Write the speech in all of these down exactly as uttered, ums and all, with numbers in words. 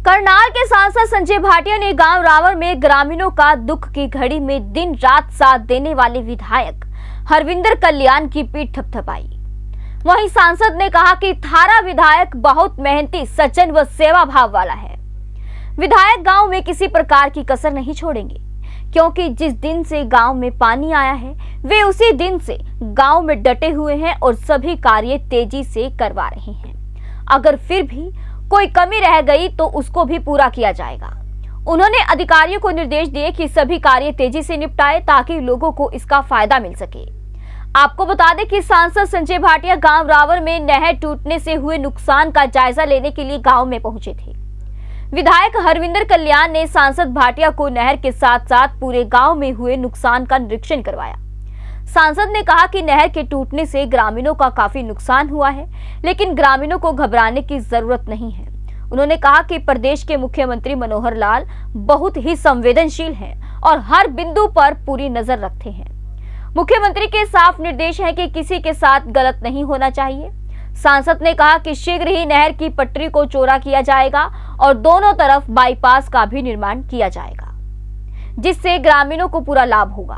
करनाल के सांसद संजय भाटिया ने गांव रावण में ग्रामीणों का दुख की घड़ी में दिन रात साथ देने वाले विधायक हरविंदर कल्याण की पीठ थपथपाई। वहीं सांसद ने कहा कि थारा विधायक बहुत मेहनती, सज्जन व सेवा भाव वाला है। विधायक गांव में किसी प्रकार की कसर नहीं छोड़ेंगे, क्योंकि जिस दिन से गांव में पानी आया है वे उसी दिन से गांव में डटे हुए हैं और सभी कार्य तेजी से करवा रहे हैं। अगर फिर भी कोई कमी रह गई तो उसको भी पूरा किया जाएगा। उन्होंने अधिकारियों को निर्देश दिए कि सभी कार्य तेजी से निपटाए ताकि लोगों को इसका फायदा मिल सके। आपको बता दें कि सांसद संजय भाटिया गांव रावण में नहर टूटने से हुए नुकसान का जायजा लेने के लिए गांव में पहुंचे थे। विधायक हरविंदर कल्याण ने सांसद भाटिया को नहर के साथ साथ पूरे गांव में हुए नुकसान का निरीक्षण करवाया। सांसद ने कहा कि नहर के टूटने से ग्रामीणों का काफी नुकसान हुआ है, लेकिन ग्रामीणों को घबराने की जरूरत नहीं है। उन्होंने कहा कि प्रदेश के मुख्यमंत्री मनोहर लाल बहुत ही संवेदनशील हैं और हर बिंदु पर पूरी नजर रखते हैं। मुख्यमंत्री के साफ निर्देश है कि किसी के साथ गलत नहीं होना चाहिए। सांसद ने कहा कि शीघ्र ही नहर की पटरी को चौड़ा किया जाएगा और दोनों तरफ बाईपास का भी निर्माण किया जाएगा, जिससे ग्रामीणों को पूरा लाभ होगा।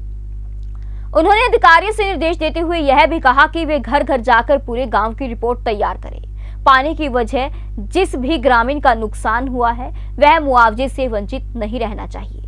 उन्होंने अधिकारियों से निर्देश देते हुए यह भी कहा कि वे घर घर जाकर पूरे गांव की रिपोर्ट तैयार करें। पानी की वजह जिस भी ग्रामीण का नुकसान हुआ है वह मुआवजे से वंचित नहीं रहना चाहिए।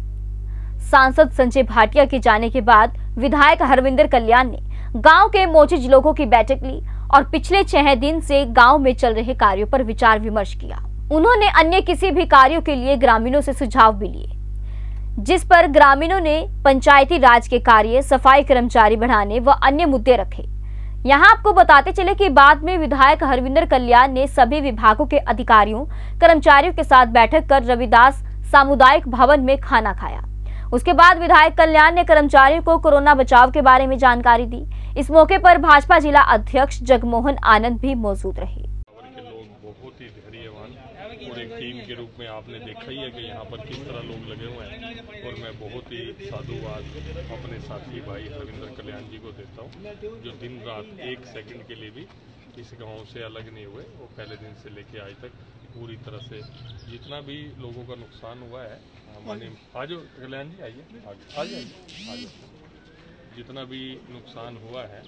सांसद संजय भाटिया के जाने के बाद विधायक हरविंदर कल्याण ने गांव के मौजूद लोगों की बैठक ली और पिछले छह दिन से गांव में चल रहे कार्यों पर विचार विमर्श किया। उन्होंने अन्य किसी भी कार्यों के लिए ग्रामीणों से सुझाव भी लिए, जिस पर ग्रामीणों ने पंचायती राज के कार्य, सफाई कर्मचारी बढ़ाने व अन्य मुद्दे रखे। यहां आपको बताते चले कि बाद में विधायक हरविंदर कल्याण ने सभी विभागों के अधिकारियों, कर्मचारियों के साथ बैठक कर रविदास सामुदायिक भवन में खाना खाया। उसके बाद विधायक कल्याण ने कर्मचारियों को कोरोना बचाव के बारे में जानकारी दी। इस मौके पर भाजपा जिला अध्यक्ष जगमोहन आनंद भी मौजूद रहे। बहुत ही धैर्यवान और एक टीम के रूप में आपने देखा ही है कि यहाँ पर किस तरह लोग लगे हुए हैं, और मैं बहुत ही साधुवाद अपने साथी भाई हरविंदर कल्याण जी को देता हूँ, जो दिन रात एक सेकंड के लिए भी इस गांव से अलग नहीं हुए। वो पहले दिन से लेके आज तक पूरी तरह से जितना भी लोगों का नुकसान हुआ है, मानिए आज कल्याण जी आइए, आ जाइए, आज जितना भी नुकसान हुआ है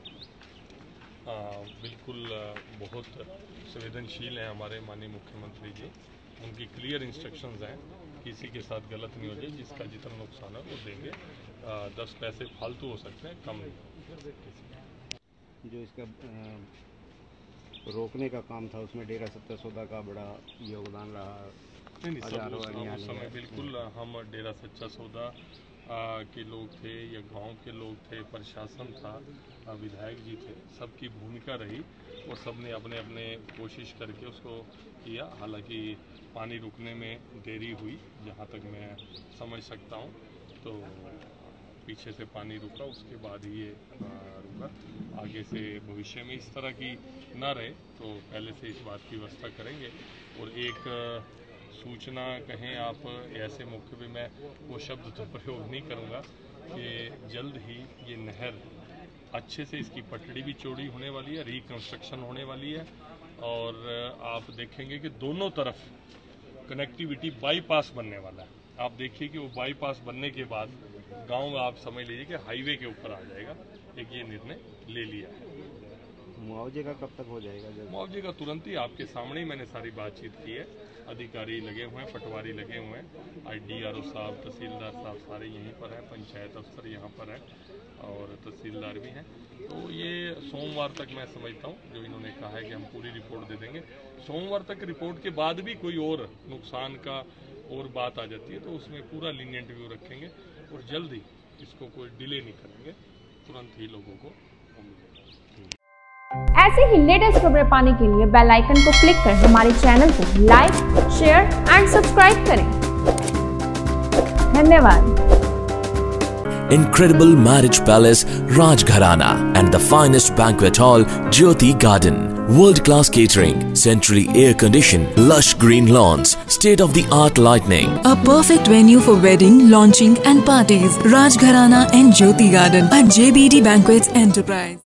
आ, बिल्कुल बहुत संवेदनशील हैं हमारे माननीय मुख्यमंत्री जी। उनकी क्लियर इंस्ट्रक्शंस हैं, किसी के साथ गलत नहीं हो जाए, जिसका जितना नुकसान है वो देंगे। आ, दस पैसे फालतू हो सकते हैं, कम नहीं। जो इसका आ, रोकने का काम था उसमें डेरा सत्तर सौदा का बड़ा योगदान रहा। नहीं नहीं सब उस, उस समय बिल्कुल हम डेरा सच्चा सौदा के लोग थे या गांव के लोग थे, प्रशासन था, विधायक जी थे, सबकी भूमिका रही और सबने अपने अपने कोशिश करके उसको किया। हालांकि पानी रुकने में देरी हुई, जहां तक मैं समझ सकता हूं, तो पीछे से पानी रुका, उसके बाद ही ये रुका। आगे से भविष्य में इस तरह की ना रहे तो पहले से इस बात की व्यवस्था करेंगे। और एक सूचना कहें आप, ऐसे मौके पे मैं वो शब्द तो प्रयोग नहीं करूँगा कि जल्द ही ये नहर अच्छे से, इसकी पटड़ी भी चौड़ी होने वाली है, रिकंस्ट्रक्शन होने वाली है, और आप देखेंगे कि दोनों तरफ कनेक्टिविटी बाईपास बनने वाला है। आप देखिए कि वो बाईपास बनने के बाद गांव आप समझ लीजिए कि हाईवे के ऊपर आ जाएगा। एक ये निर्णय ले लिया है। मुआवजे का कब तक हो जाएगा? मुआवजे का तुरंत ही आपके सामने ही मैंने सारी बातचीत की है। अधिकारी लगे हुए हैं, पटवारी लगे हुए हैं, आई डी आर ओ साहब, तहसीलदार साहब सारे यहीं पर हैं, पंचायत अफसर यहाँ पर हैं और तहसीलदार भी हैं। तो ये सोमवार तक मैं समझता हूँ, जो इन्होंने कहा है कि हम पूरी रिपोर्ट दे देंगे। सोमवार तक रिपोर्ट के बाद भी कोई और नुकसान का और बात आ जाती है तो उसमें पूरा लीनियंट व्यू रखेंगे और जल्द ही इसको कोई डिले नहीं करेंगे, तुरंत ही लोगों को मिलेगा। ऐसे ही लेटेस्ट खबरें पाने के लिए बेल आइकन को क्लिक कर हमारे चैनल को लाइक, शेयर एंड सब्सक्राइब करें। धन्यवाद। Incredible marriage palace Rajgharana and the finest banquet hall Jyoti Garden. World-class catering, centrally air-conditioned, lush green lawns, state-of-the-art lighting. A perfect venue for wedding, launching and parties. Rajgharana and Jyoti Garden at J B D Banquets Enterprise.